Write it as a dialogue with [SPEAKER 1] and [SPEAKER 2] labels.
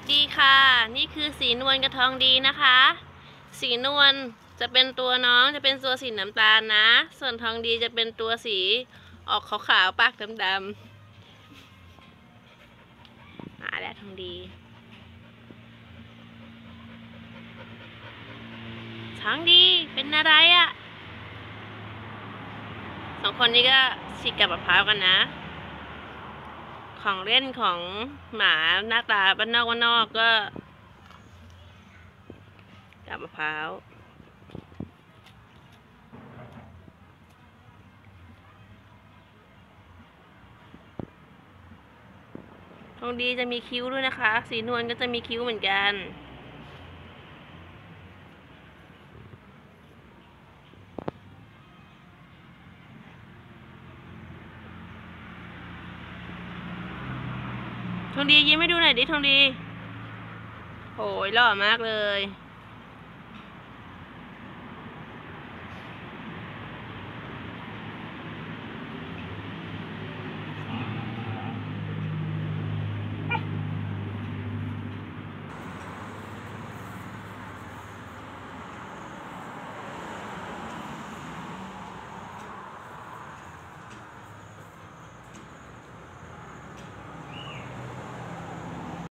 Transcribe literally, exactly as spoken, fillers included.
[SPEAKER 1] ดีค่ะนี่คือสีนวลกับทองดีนะคะ สีนวลจะเป็นตัวน้องจะเป็นตัวสีน้ำตาลนะส่วนทองดีจะเป็นตัวสีออกขาวๆปากดำๆมาแล้วทองดีทองดีเป็นอะไรอะสองคนนี้ก็ฉีกกับมะพร้าวกันนะของเล่นของหมาหน้าตาบ้านนอกบ้านนอกก็กับมะพร้าวทองดีจะมีคิ้วด้วยนะคะสีนวลก็จะมีคิ้วเหมือนกันทองดียิ้มให้ดูหน่อยดิทองดีโหยหล่อมากเลย